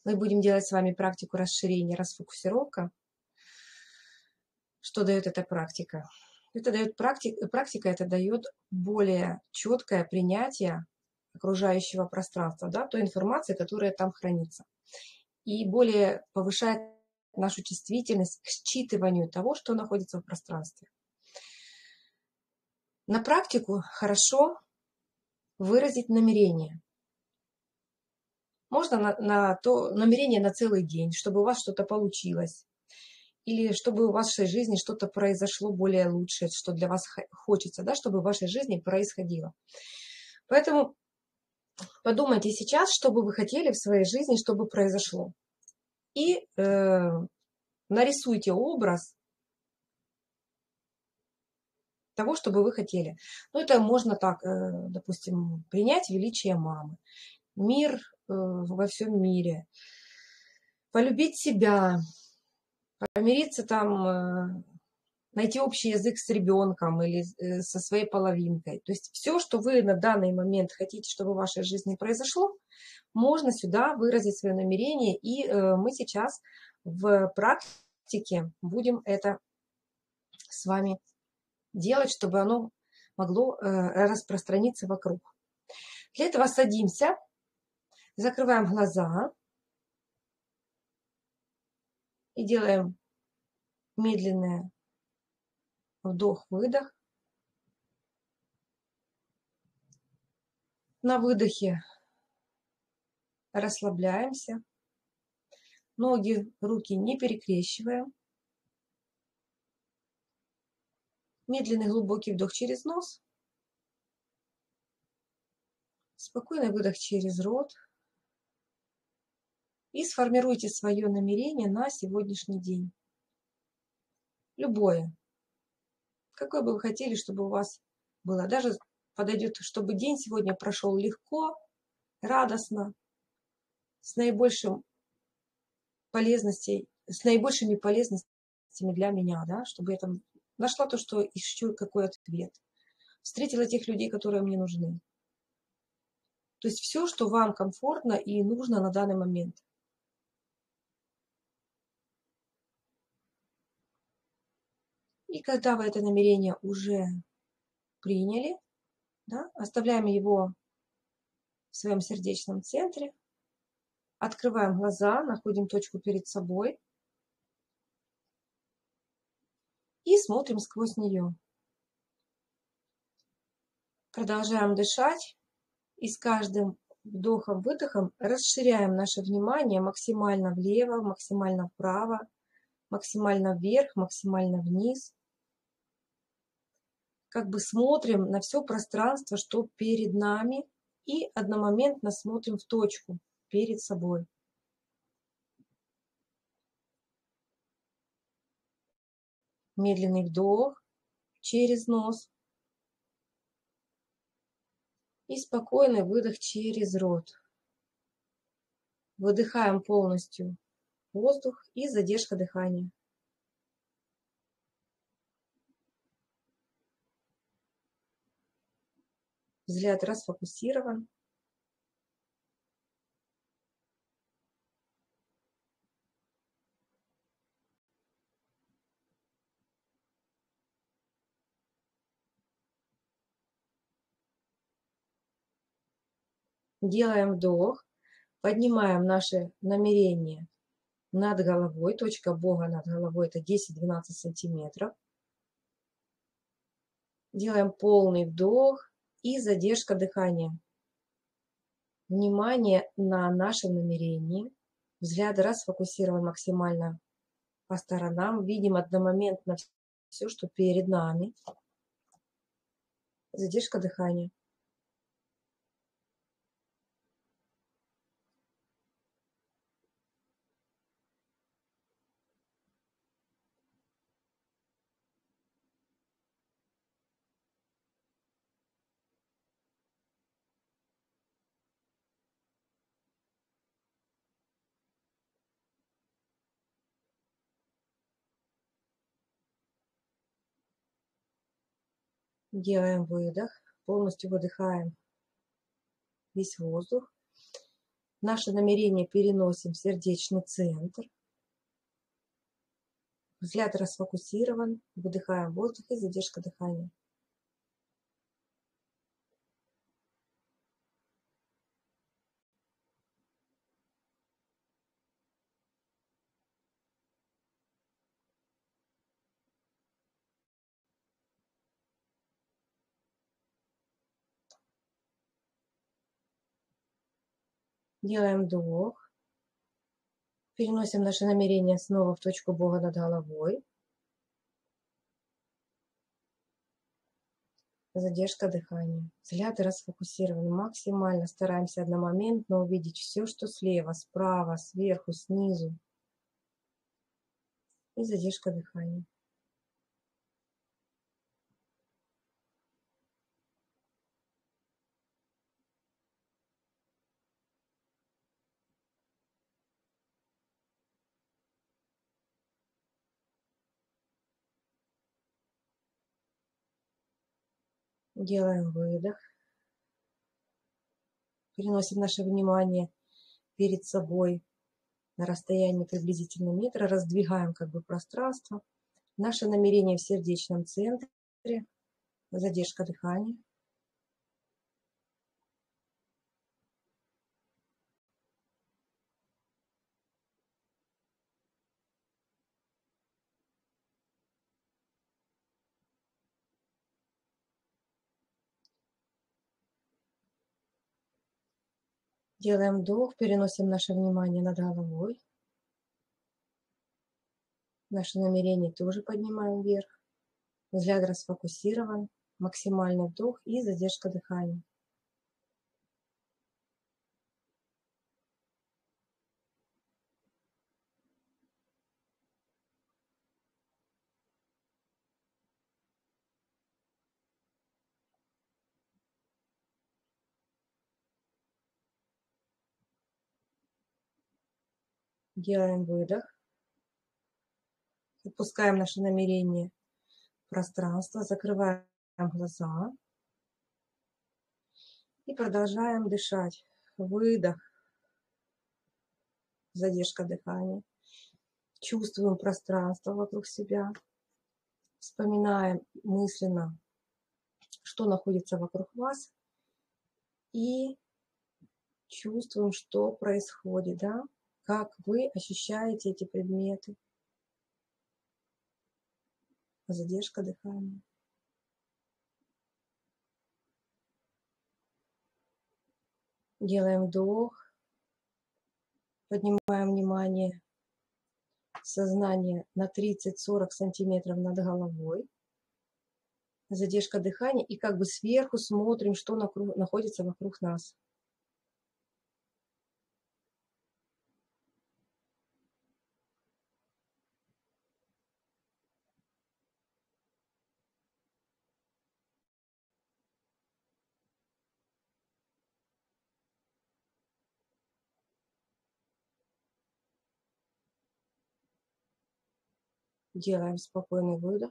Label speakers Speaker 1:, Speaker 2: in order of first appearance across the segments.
Speaker 1: Мы будем делать с вами практику расширения, расфокусировка. Что дает эта практика? Это дает практика, это дает более четкое принятие окружающего пространства, да, той информации, которая там хранится. И более повышает нашу чувствительность к считыванию того, что находится в пространстве. На практику хорошо выразить намерение. Можно на то намерение на целый день, чтобы у вас что-то получилось. Или чтобы в вашей жизни что-то произошло более лучшее, что для вас хочется, да, чтобы в вашей жизни происходило. Поэтому подумайте сейчас, что бы вы хотели в своей жизни, чтобы произошло. И нарисуйте образ того, что бы вы хотели. Ну, это можно так, допустим, принять величие мамы, мир во всем мире, полюбить себя, помириться там, найти общий язык с ребенком или со своей половинкой. То есть все, что вы на данный момент хотите, чтобы в вашей жизни произошло, можно сюда выразить свое намерение. И мы сейчас в практике будем это с вами делать, чтобы оно могло распространиться вокруг. Для этого садимся, закрываем глаза и делаем медленное вдох-выдох. На выдохе расслабляемся. Ноги, руки не перекрещиваем. Медленный глубокий вдох через нос. Спокойный выдох через рот. И сформируйте свое намерение на сегодняшний день. Любое. Какое бы вы хотели, чтобы у вас было. Даже подойдет, чтобы день сегодня прошел легко, радостно, с наибольшими полезностями для меня, да, чтобы я там нашла то, что ищу, какой ответ. Встретила тех людей, которые мне нужны. То есть все, что вам комфортно и нужно на данный момент. И когда вы это намерение уже приняли, да, оставляем его в своем сердечном центре, открываем глаза, находим точку перед собой и смотрим сквозь нее. Продолжаем дышать и с каждым вдохом-выдохом расширяем наше внимание максимально влево, максимально вправо, максимально вверх, максимально вниз. Как бы смотрим на все пространство, что перед нами, и одномоментно смотрим в точку перед собой. Медленный вдох через нос и спокойный выдох через рот. Выдыхаем полностью воздух и задержка дыхания. Взгляд расфокусирован. Делаем вдох, поднимаем наше намерение над головой. Точка Бога над головой — это 10-12 сантиметров. Делаем полный вдох и задержка дыхания. Внимание на нашем намерении. Взгляд расфокусирован максимально по сторонам. Видим одномоментно все, что перед нами. Задержка дыхания. Делаем выдох. Полностью выдыхаем весь воздух. Наше намерение переносим в сердечный центр. Взгляд расфокусирован. Выдыхаем воздух и задержка дыхания. Делаем вдох. Переносим наше намерение снова в точку Бога над головой. Задержка дыхания. Взгляд расфокусирован. Максимально стараемся одномоментно увидеть все, что слева, справа, сверху, снизу. И задержка дыхания. Делаем выдох. Переносим наше внимание перед собой на расстоянии приблизительно метра. Раздвигаем как бы пространство. Наше намерение в сердечном центре. Задержка дыхания. Делаем вдох, переносим наше внимание над головой. Наше намерение тоже поднимаем вверх. Взгляд расфокусирован. Максимальный вдох и задержка дыхания. Делаем выдох. Отпускаем наше намерение в пространство. Закрываем глаза. И продолжаем дышать. Выдох. Задержка дыхания. Чувствуем пространство вокруг себя. Вспоминаем мысленно, что находится вокруг вас. И чувствуем, что происходит, да? Как вы ощущаете эти предметы. Задержка дыхания. Делаем вдох. Поднимаем внимание, сознание на 30-40 сантиметров над головой. Задержка дыхания. И как бы сверху смотрим, что находится вокруг нас. Делаем спокойный выдох.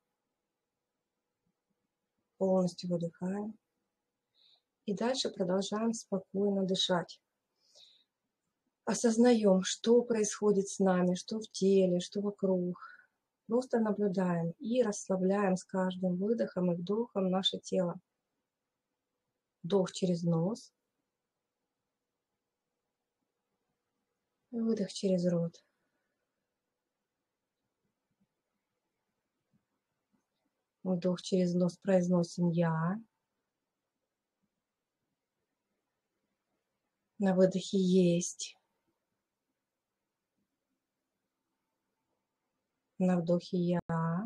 Speaker 1: Полностью выдыхаем. И дальше продолжаем спокойно дышать. Осознаем, что происходит с нами, что в теле, что вокруг. Просто наблюдаем и расслабляем с каждым выдохом и вдохом наше тело. Вдох через нос. Выдох через рот. Вдох через нос произносим «я». На выдохе «есть». На вдохе «я».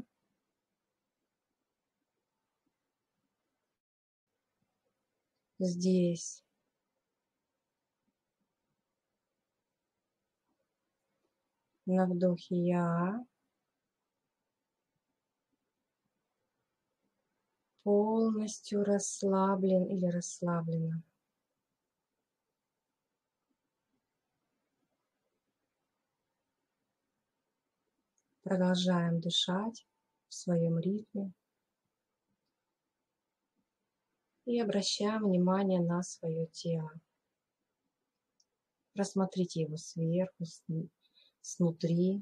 Speaker 1: Здесь. На вдохе «я». Полностью расслаблен или расслаблена. Продолжаем дышать в своем ритме. И обращаем внимание на свое тело. Рассмотрите его сверху, снутри.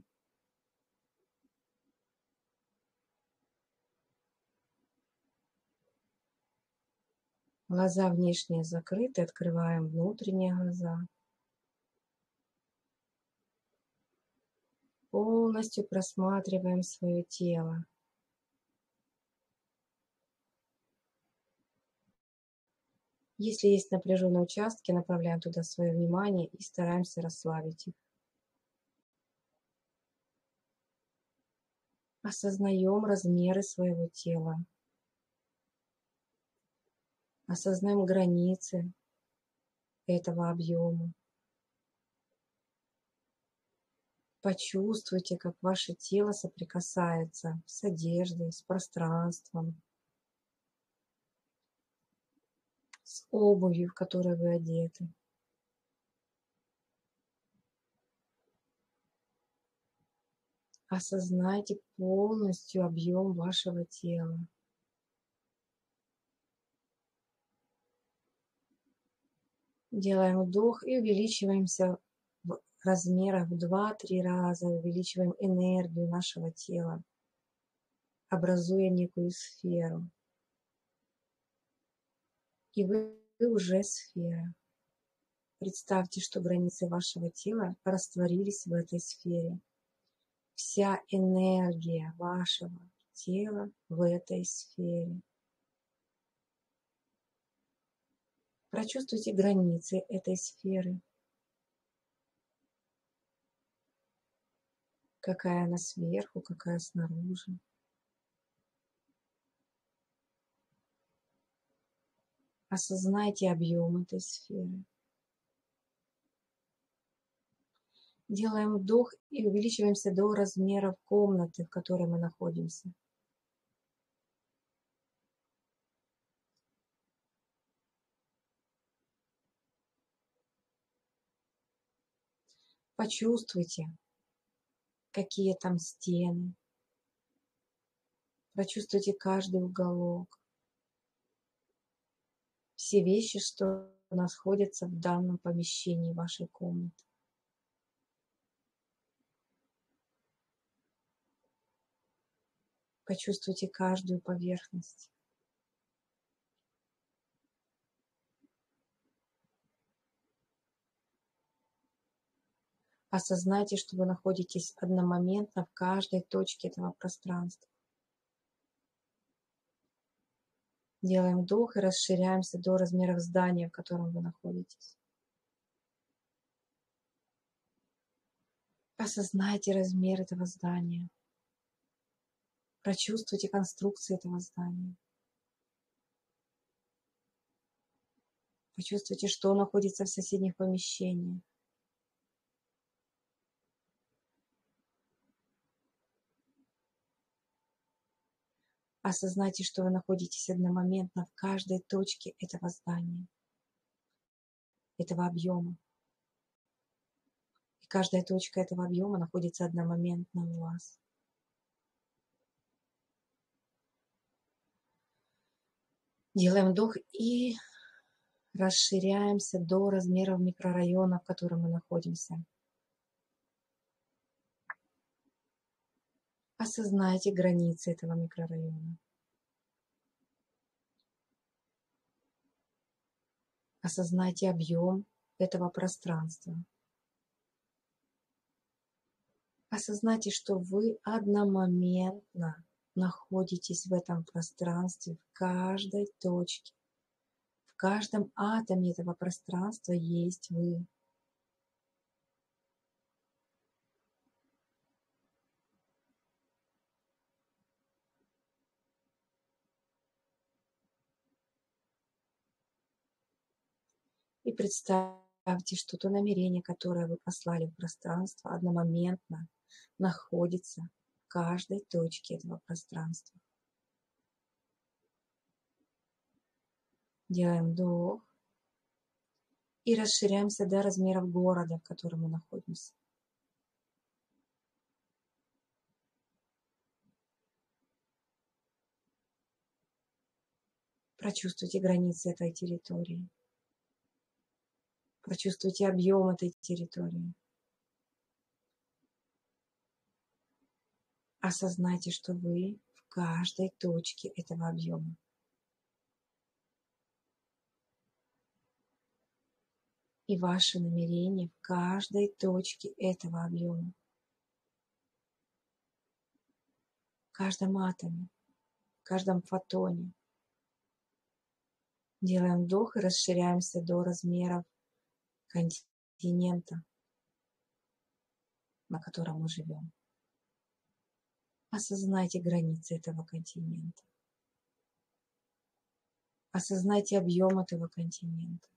Speaker 1: Глаза внешние закрыты, открываем внутренние глаза. Полностью просматриваем свое тело. Если есть напряженные участки, направляем туда свое внимание и стараемся расслабить их. Осознаем размеры своего тела. Осознаем границы этого объема. Почувствуйте, как ваше тело соприкасается с одеждой, с пространством, с обувью, в которой вы одеты. Осознайте полностью объем вашего тела. Делаем вдох и увеличиваемся в размерах в 2-3 раза, увеличиваем энергию нашего тела, образуя некую сферу. И вы уже сфера. Представьте, что границы вашего тела растворились в этой сфере. Вся энергия вашего тела в этой сфере. Прочувствуйте границы этой сферы. Какая она сверху, какая снаружи. Осознайте объем этой сферы. Делаем вдох и увеличиваемся до размеров комнаты, в которой мы находимся. Почувствуйте, какие там стены. Прочувствуйте каждый уголок. Все вещи, что находятся в данном помещении вашей комнаты. Почувствуйте каждую поверхность. Осознайте, что вы находитесь одномоментно в каждой точке этого пространства. Делаем вдох и расширяемся до размеров здания, в котором вы находитесь. Осознайте размер этого здания. Прочувствуйте конструкцию этого здания. Почувствуйте, что находится в соседних помещениях. Осознайте, что вы находитесь одномоментно в каждой точке этого здания, этого объема. И каждая точка этого объема находится одномоментно у вас. Делаем вдох и расширяемся до размеров микрорайона, в котором мы находимся. Осознайте границы этого микрорайона. Осознайте объем этого пространства. Осознайте, что вы одномоментно находитесь в этом пространстве, в каждой точке. В каждом атоме этого пространства есть вы. И представьте, что то намерение, которое вы послали в пространство, одномоментно находится в каждой точке этого пространства. Делаем вдох и расширяемся до размеров города, в котором мы находимся. Прочувствуйте границы этой территории. Прочувствуйте объем этой территории. Осознайте, что вы в каждой точке этого объема. И ваше намерение в каждой точке этого объема. В каждом атоме, в каждом фотоне. Делаем вдох и расширяемся до размеров континента, на котором мы живем. Осознайте границы этого континента. Осознайте объем этого континента.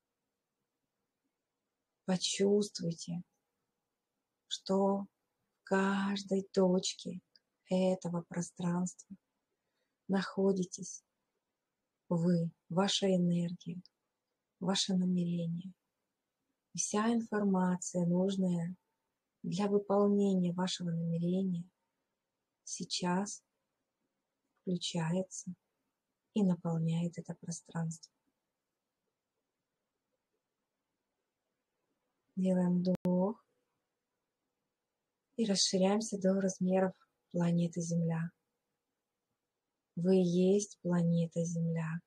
Speaker 1: Почувствуйте, что в каждой точке этого пространства находитесь вы, ваша энергия, ваше намерение. Вся информация, нужная для выполнения вашего намерения, сейчас включается и наполняет это пространство. Делаем вдох и расширяемся до размеров планеты Земля. Вы и есть планета Земля.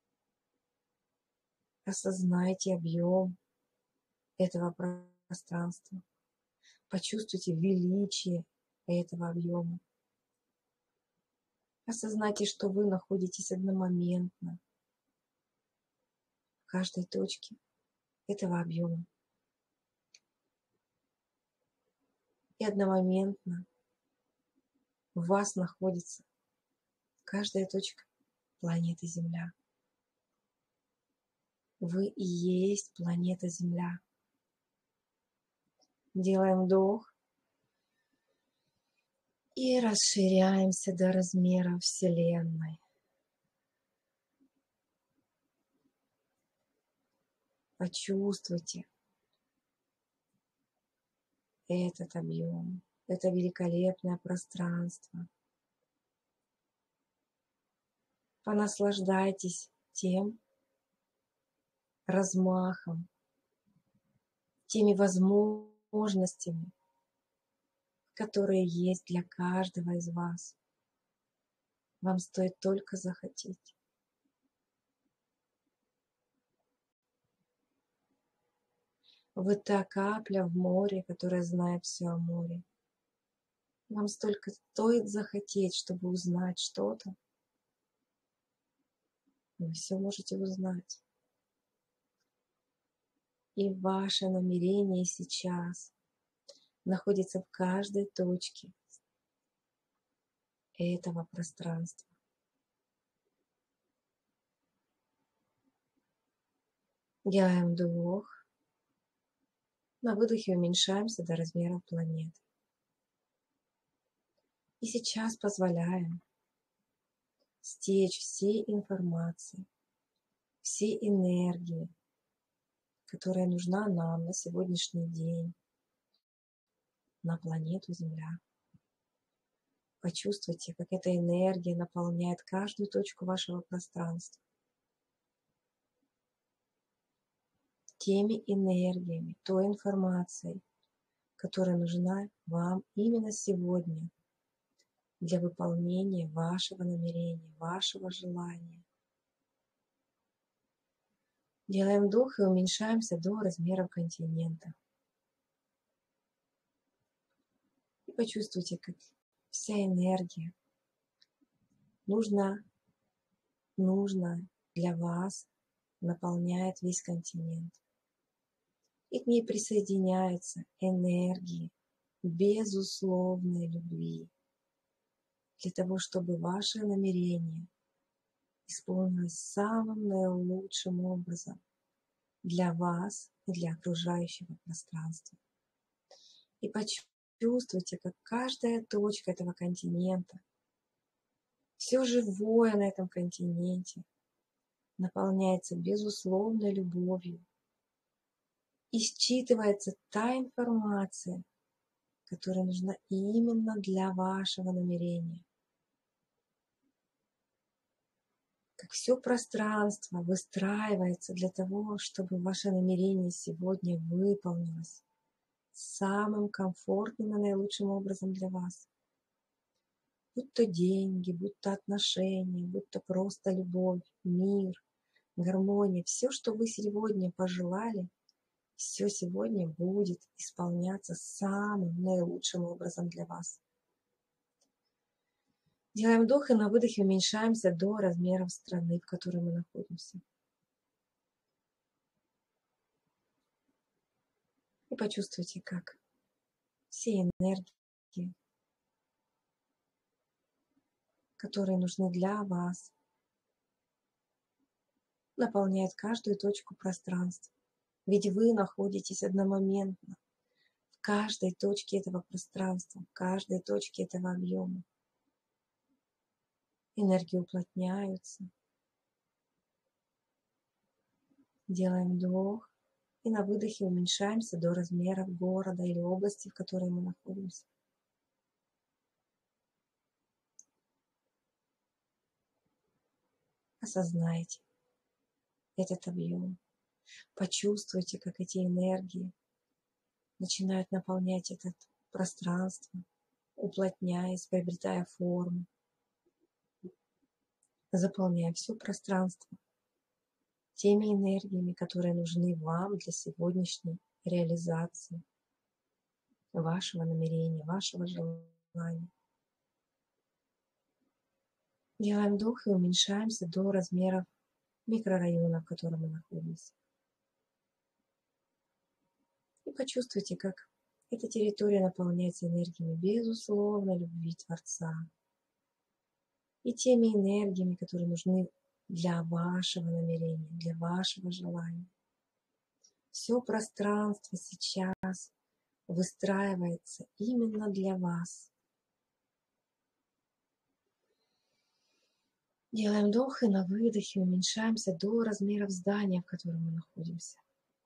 Speaker 1: Осознайте объем этого пространства. Почувствуйте величие этого объема. Осознайте, что вы находитесь одномоментно в каждой точке этого объема. И одномоментно в вас находится каждая точка планеты Земля. Вы и есть планета Земля. Делаем вдох и расширяемся до размера Вселенной. Почувствуйте этот объем, это великолепное пространство. Понаслаждайтесь тем размахом, теми возможностями, которые есть для каждого из вас. Вам стоит только захотеть. Вы та капля в море, которая знает все о море. Вам столько стоит захотеть, чтобы узнать что-то. Вы все можете узнать. И ваше намерение сейчас находится в каждой точке этого пространства. Делаем вдох. На выдохе уменьшаемся до размера планеты. И сейчас позволяем стечь всей информации, всей энергии, которая нужна нам на сегодняшний день, на планету Земля. Почувствуйте, как эта энергия наполняет каждую точку вашего пространства. Теми энергиями, той информацией, которая нужна вам именно сегодня для выполнения вашего намерения, вашего желания. Делаем вдох и уменьшаемся до размеров континента. И почувствуйте, как вся энергия нужна для вас наполняет весь континент. И к ней присоединяются энергии безусловной любви, для того, чтобы ваше намерение исполнилось самым наилучшим образом для вас и для окружающего пространства. И почувствуйте, как каждая точка этого континента, все живое на этом континенте наполняется безусловной любовью. И считывается та информация, которая нужна именно для вашего намерения. как все пространство выстраивается для того, чтобы ваше намерение сегодня выполнилось самым комфортным и наилучшим образом для вас. Будь то деньги, будь то отношения, будь то просто любовь, мир, гармония, все, что вы сегодня пожелали, все сегодня будет исполняться самым наилучшим образом для вас. Делаем вдох и на выдохе уменьшаемся до размеров страны, в которой мы находимся. И почувствуйте, как все энергии, которые нужны для вас, наполняют каждую точку пространства. Ведь вы находитесь одномоментно в каждой точке этого пространства, в каждой точке этого объема. Энергии уплотняются. Делаем вдох и на выдохе уменьшаемся до размеров города или области, в которой мы находимся. Осознайте этот объем. Почувствуйте, как эти энергии начинают наполнять это пространство, уплотняясь, приобретая форму, заполняя все пространство теми энергиями, которые нужны вам для сегодняшней реализации вашего намерения, вашего желания. Делаем вдох и уменьшаемся до размеров микрорайона, в котором мы находимся. И почувствуйте, как эта территория наполняется энергиями безусловной любви Творца и теми энергиями, которые нужны для вашего намерения, для вашего желания. Все пространство сейчас выстраивается именно для вас. Делаем вдох и на выдохе уменьшаемся до размеров здания, в котором мы находимся.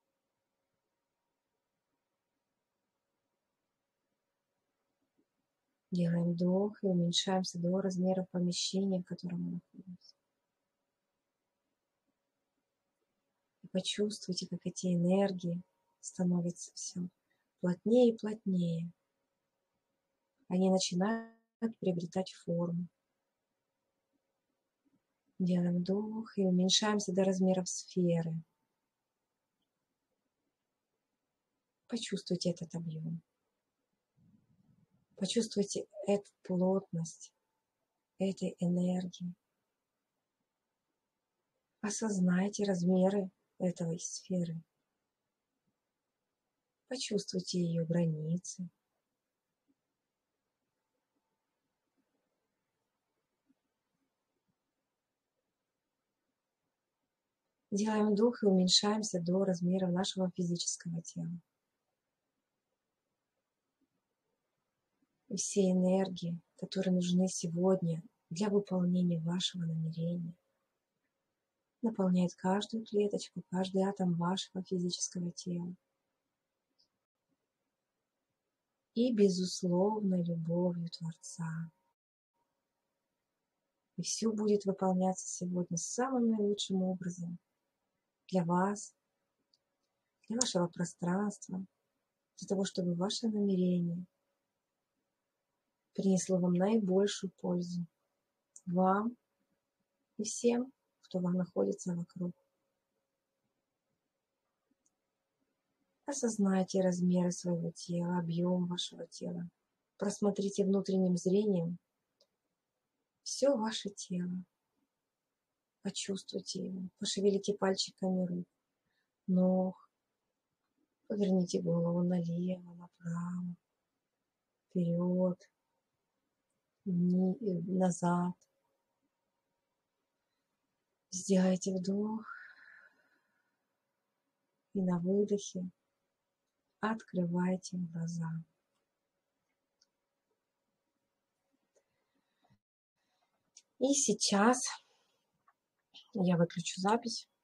Speaker 1: Делаем вдох и уменьшаемся до размеров помещения, в котором мы находимся. И почувствуйте, как эти энергии становятся все плотнее и плотнее. Они начинают приобретать форму. Делаем вдох и уменьшаемся до размеров сферы. Почувствуйте этот объем. Почувствуйте эту плотность этой энергии. Осознайте размеры этой сферы. Почувствуйте ее границы. Делаем вдох и уменьшаемся до размеров нашего физического тела. И все энергии, которые нужны сегодня для выполнения вашего намерения, наполняют каждую клеточку, каждый атом вашего физического тела. И безусловной любовью Творца. И все будет выполняться сегодня самым наилучшим образом для вас, для вашего пространства, для того, чтобы ваше намерение принесло вам наибольшую пользу вам и всем, кто вам находится вокруг. Осознайте размеры своего тела, объем вашего тела. Просмотрите внутренним зрением все ваше тело. Почувствуйте его, пошевелите пальчиками рук, ног, поверните голову налево, направо, вперед, назад. Сделайте вдох и на выдохе открывайте глаза. И сейчас я выключу запись.